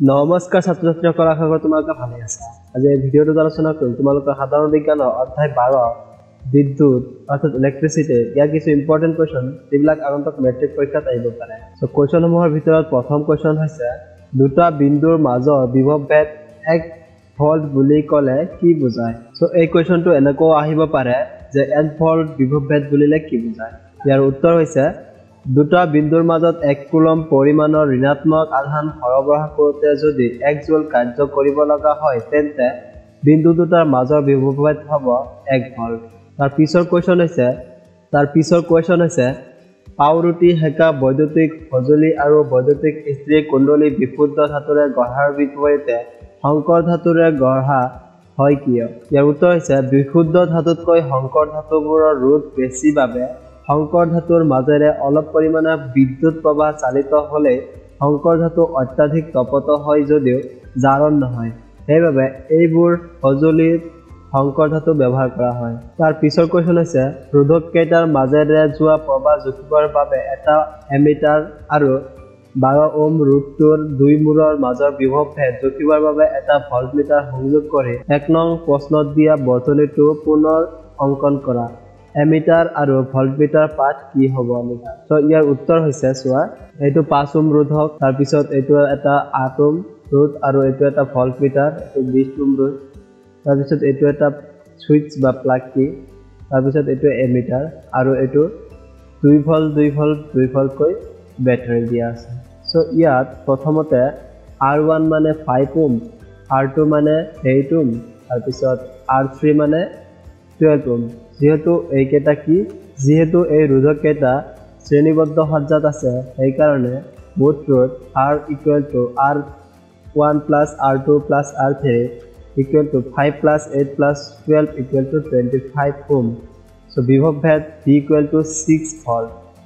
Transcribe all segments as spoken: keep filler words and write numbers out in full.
নমস্কাৰ ছাত্ৰ ছাত্ৰীসকল, আশা কৰোঁ তোমালোকে ভালে আছা। আজি এই ভিডিঅ'টোত আলোচনা কৰিম তোমালোকৰ সাধাৰণ বিজ্ঞানৰ অধ্যায় বাৰ বিদ্যুৎ অৰ্থাৎ ইলেক্ট্ৰিচিটি ইয়াৰ কিছু ইম্পৰ্টেণ্ট কুৱেশ্যন যিবিলাক আগন্তুক মেট্ৰিক পৰীক্ষাত আহিব পাৰে। চ' কুৱেশ্যনসমূহৰ ভিতৰত প্ৰথম কুৱেশ্যন হৈছে দুটা বিন্দুৰ মাজৰ বিভৱভেদ এক ভল্ট বুলি ক'লে কি বুজায়। চ' এই কুৱেশ্যনটো এনেকৈ আহিব পাৰে যে এক ভল্ট বিভৱভেদ বুলিলে কি বুজায়। ইয়াৰ উত্তৰ হৈছে দুটা বিন্দুৰ মাজত এক কুলম পৰিমাণৰ ঋণাত্মক আধান সৰবৰাহ কৰোঁতে যদি এক জুল কাৰ্য কৰিব লগা হয় তেন্তে বিন্দু দুটাৰ মাজৰ বিভৱভেদ হ'ব এক ভল্ট। তাৰ পিছৰ কুৱেশ্যন হৈছে তাৰ পিছৰ কুৱেশ্যন হৈছে পাওৰুটি হেকা বৈদ্যুতিক সঁজুলি আৰু বৈদ্যুতিক ইস্ত্ৰী কুণ্ডলী বিশুদ্ধ ধাতুৰে গঢ়াৰ বিপৰীতে সংকৰ ধাতুৰে গঢ়া হয় কিয়। ইয়াৰ উত্তৰ হৈছে বিশুদ্ধ ধাতুতকৈ সংকৰ ধাতুবোৰৰ ৰোধ বেছি বাবে সংকৰ ধাতুৰ মাজেৰে অলপ পৰিমাণে বিদ্যুৎ প্ৰবাহ চালিত হ'লে সংকৰ ধাতু অত্যাধিক তপত হয় যদিও জাৰণ নহয়, সেইবাবে এইবোৰ সঁজুলিত সংকৰ ধাতু ব্যৱহাৰ কৰা হয়। তাৰ পিছৰ কুৱেশ্যন হৈছে ৰোধক কেইটাৰ মাজেৰে যোৱা প্ৰবাহ জোখিবৰ বাবে এটা এমিটাৰ আৰু বাৰ ওম ৰোধটোৰ দুই মূৰৰ মাজৰ বিভৱভেদ জোখিবৰ বাবে এটা ভল্টমিটাৰ সংযোগ কৰি এক নং প্ৰশ্নত দিয়া বৰ্তনীটো পুনৰ অংকন কৰা। এমিটাৰ আৰু ভল্টমিটাৰ পাঠ কি হ'ব লিখা। চ' ইয়াৰ উত্তৰ হৈছে চোৱা, এইটো পাঁচ ওম ৰোধক, তাৰপিছত এইটো এটা আঠ ওম ৰোধ আৰু এইটো এটা ভল্টমিটাৰ, এইটো বিশ ওম ৰোধ, তাৰপিছত এইটো এটা ছুইচ বা প্লাগ কি, তাৰপিছত এইটো এমিটাৰ আৰু এইটো দুই ভল্ট দুই ভল্ট দুই ভল্টকৈ বেটাৰী দিয়া আছে। চ' ইয়াত প্ৰথমতে আৰ ওৱান মানে ফাইভ ওম, আৰ টু মানে এইট ওম, তাৰপিছত আৰ থ্ৰী মানে টুৱেল্ভ ওম। যিহেতু এইকেইটা কি যিহেতু এই ৰোধককেইটা শ্ৰেণীবদ্ধ সজ্জাত আছে সেইকাৰণে মুঠ ৰোধ R equal to R one plus R two plus R three equal to five plus eight plus twelve equal to twenty five ohm. So' বিভৱভেদ V equal to six volt.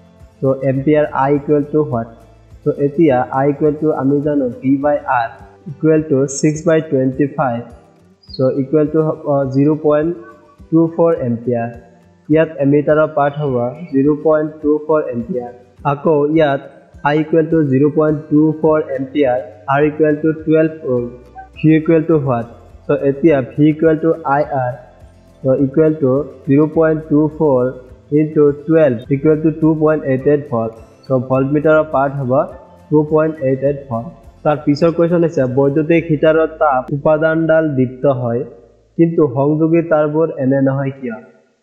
So' ampere I equal to what. So' এতিয়া I equal to আমি জানো V by R equal to six by twenty five. So' equal to zero' point two four ampere. ইয়াত এমিটাৰৰ পাৰ্ট হ'ব zero' point two four ampere. আকৌ ইয়াত I equal to zero' point two four ampere, R equal to twelve ohm, V equal to what. So' এতিয়া V equal to I R so' equal to zero' point two four into twelve equal to two point eight eight volt. So' ভল্টমিটাৰৰ পাৰ্ট হ'ব two point eight eight volt. তাৰ পিছৰ question হৈছে বৈদ্যুতিক হিটাৰৰ তাপ উপাদানডাল দীপ্ত হয় কিন্তু সংযোগী তাঁৰবোৰ এনে নহয় কিয়।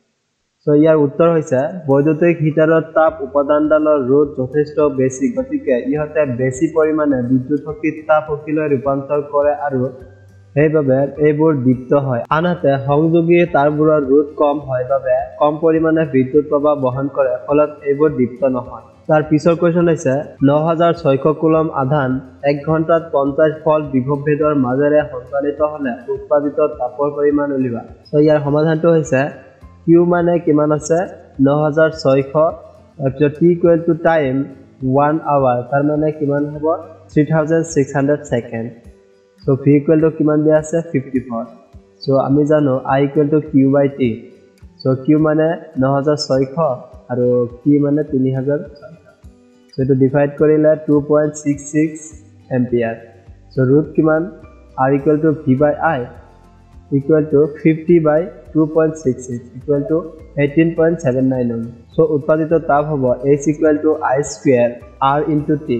চ' ইয়াৰ উত্তৰ হৈছে বৈদ্যুতিক হিটাৰৰ তাপ উপাদানডালৰ ৰোধ যথেষ্ট বেছি, গতিকে ইহঁতে বেছি পৰিমাণে বিদ্যুৎ শক্তিত তাপ শক্তিলৈ ৰূপান্তৰ কৰে আৰু সেইবাবে এইবোৰ দীপ্ত হয়। আনহাতে সংযোগী তাঁৰবোৰৰ ৰোধ কম হয় বাবে কম পৰিমাণে বিদ্যুৎ প্ৰবাহ বহন কৰে, ফলত এইবোৰ দীপ্ত নহয়। তাৰ পিছৰ কুৱেশ্যন হৈছে ন হাজাৰ ছয়শ কুলম আধান এক ঘণ্টাত পঞ্চাছ ভল্ট বিভৱভেদৰ মাজেৰে সঞ্চালিত হ'লে উৎপাদিত তাপৰ পৰিমাণ উলিওৱা। চ' ইয়াৰ সমাধানটো হৈছে কিউ মানে কিমান আছে ন হাজাৰ ছয়শ, তাৰপিছত T equal to time one hour, তাৰ মানে কিমান হ'ব three thousand six hundred second. So' V equal to কিমান দিয়া আছে ফিফটি ফ'ৰ। চ' আমি জানো I equal to Q by T. So' Q মানে ন হাজাৰ ছয়শ আৰু কি মানে তিনি হাজাৰ ছয়শ। চ' এইটো ডিভাইড কৰিলে two point six six ampere. So' ৰুট কিমান R equal to V by I equal to fifty by two point six six equal to eighteen point seven nine ohm. So' উৎপাদিত তাপ হ'ব H equal to I square R into T.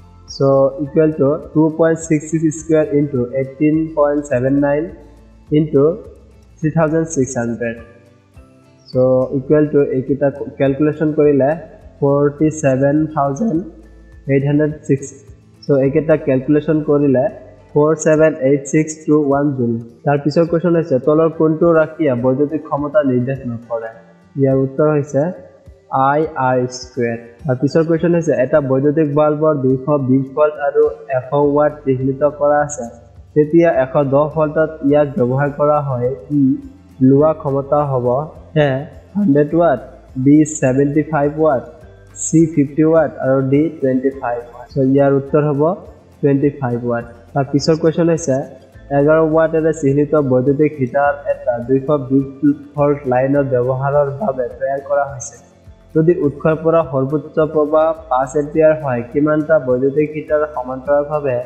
So' equal to two point six six square into eighteen point seven nine into three thousand six hundred. So' equal to এইকেইটা calculation কৰিলে forty seven thousand eight hundred six. So' এইকেইটা calculation কৰিলে four seven eight six two one joule. তাৰ পিছৰ question হৈছে তলৰ কোনটো ৰাশিয়ে বৈদ্যুতিক ক্ষমতা নিৰ্দেশ নকৰে। ইয়াৰ উত্তৰ হৈছে আই আৰ স্কুৱেৰ। তাৰ পিছৰ কুৱেশ্যন হৈছে এটা বৈদ্যুতিক বাল্বৰ দুইশ বিশ ভল্ট আৰু এশ ৱাট চিহ্নিত কৰা আছে, তেতিয়া এশ দহ ভল্টত ইয়াক ব্যৱহাৰ কৰা হয় ই লোৱা ক্ষমতা হ'ব A hundred watt, B seventy five watt, C fifty watt আৰু D twenty five watt. So' ইয়াৰ উত্তৰ হ'ব টুৱেণ্টি ফাইভ ৱাট। তাৰ পিছৰ কুৱেশ্যন হৈছে এঘাৰ ৱাটেৰে চিহ্নিত বৈদ্যুতিক হিটাৰ এটা দুইশ বিশ ভল্ট লাইনৰ ব্যৱহাৰৰ বাবে তৈয়াৰ কৰা হৈছে। যদি উৎসৰ পৰা সৰ্বোচ্চ প্ৰবাহ পাঁচ এম্পিয়াৰ হয় কিমানটা বৈদ্যুতিক হিটাৰ সমান্তৰালভাৱে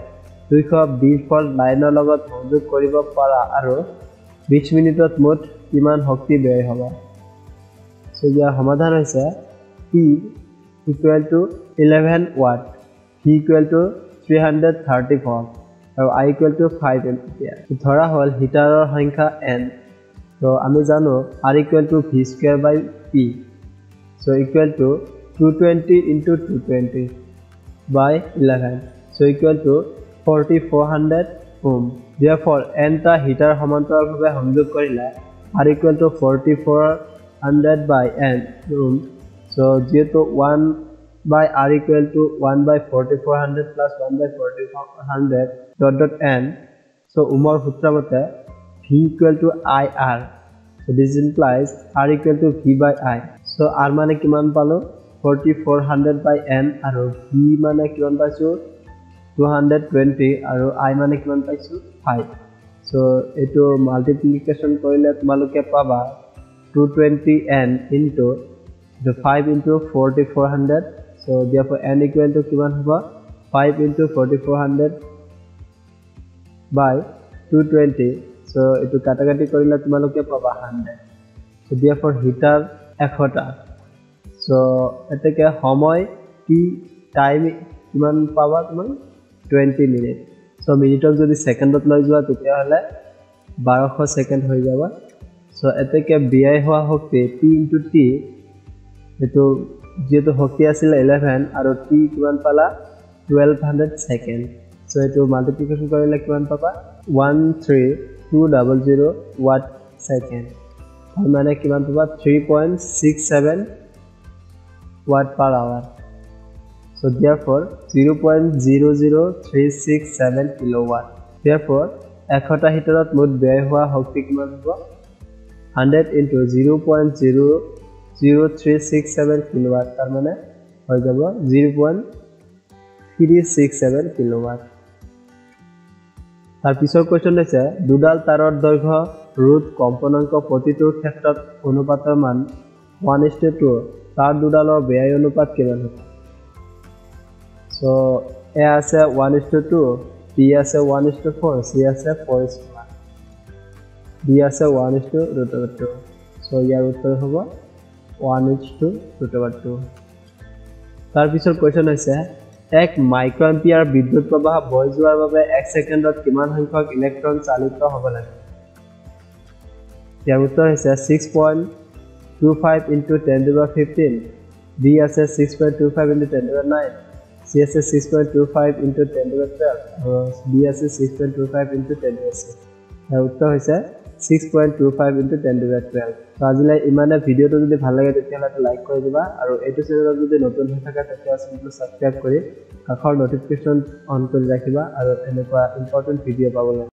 দুইশ বিশ ভোল্ট লাইনৰ লগত সংযোগ কৰিব পাৰা আৰু বিশ মিনিটত মুঠ কিমান শক্তি ব্যয় হ'ব সো ইয়াৰ সমাধান হৈছে P equal to eleven watt V equal to three hundred thirty volt আৰু I equal to five ampere ধৰা হ'ল হিটাৰৰ সংখ্যা n তো আমি জানো R equal to V square by P so equal to two hundred twenty into two hundred twenty by eleven so equal to forty-four hundred ohm therefore n টা heater সমান্তৰালভাৱে সংযোগ কৰিলে R equal to forty-four hundred by n ohm so যেহেতু one by R equal to one by forty-four hundred plus one by forty-four hundred dot dot n so ohmৰ সূত্ৰ মতে V equal to I R so this implies R equal to V by I so R মানে কিমান পালো forty-four hundred by n আৰু V মানে কিমান পাইছো two hundred twenty আৰু I মানে কিমান পাইছো five so এটো মাল্টিপ্লিকেশন কৰিলে তোমালোকে পাবা two hundred twenty n into the five into forty-four hundred so therefore n equal to কিমান হ'ব five into forty-four hundred by two hundred twenty so এটো কাটাকাটি কৰিলে তোমালোকে পাবা one hundred so therefore heater one hundred টা so এটাকে সময় t টাইম কিমান পাবা তুমি twenty মিনিট so মিনিটক যদি সেকেন্ডত লৈ যোৱা তেতিয়া হলে twelve সেকেন্ড হৈ যাব so এটাকে ব্যয় হোৱা শক্তি p into t এটো যেটো শক্তি আছিল eleven আৰু t কিমান পালা twelve hundred সেকেন্ড so এটো মাল্টিপ্লিকেশন কৰিলে কিমান পাবা one three two zero zero watt second তাৰ মানে কিমান পাবা three point six seven watt per hour so therefore zero point zero zero three six seven kilowatt therefore one hundred টা হিটাৰত মুঠ ব্যয় হোৱা শক্তি কিমান হ'ব one hundred into zero point zero zero three six seven kilowatt তাৰ মানে হৈ যাব zero point three six seven kilowatt তাৰ পিছৰ কোৱেশ্চন আছে দুডাল তাৰৰ দৈৰ্ঘ্য ৰুট কম্পনাংক প্ৰতিটোৰ ক্ষেত্ৰত অনুপাতৰ মান one is to two তার দুডালৰ ব্যয় অনুপাত কিমান হ'ব সো এ আছে one is to two b আছে one is to four c আছে four is to one d আছে one is to root over two so ইয়াৰ উত্তৰ হ'ব one is to root over two তাৰ পিছৰ কোৱেশ্চন হৈছে এক মাইক্ৰোএম্পিয়াৰ বিদ্যুৎ প্ৰবাহ বৈ যোৱাৰ বাবে এক সেকেন্ডত কিমান সংখ্যক ইলেক্ট্ৰন চালিত হ'ব লাগে ইয়াৰ উত্তৰ হৈছে six point two five into ten to the fifteen b আছে six point two five into ten to the nine c আছে six point two five into ten to the twelve আৰু d আছে six point two five into ten to the six ইয়াৰ উত্তৰ হৈছে six point two five into ten to the twelve তো আজিলৈ ইমানে ভিডিওটো যদি ভাল লাগে তেতিয়াহ'লে লাইক কৰি দিবা আৰু এইটো চেনেলত যদি নতুন হৈ থাকা তেতিয়া চেনেলটো সাবস্ক্ৰাইব কৰি কাষৰ নটিফিকেশন অন কৰি ৰাখিবা আৰু এনেকুৱা ইম্পৰ্টেন্ট ভিডিও পাবলৈ